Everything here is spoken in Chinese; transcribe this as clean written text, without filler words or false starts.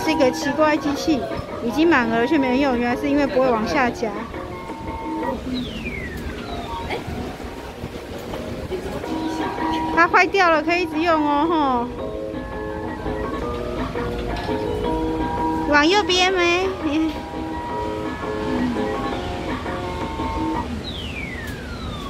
是一个奇怪机器，已经满额却没用，原来是因为不会往下夹。它坏掉了，可以一直用哦，吼。往右边没？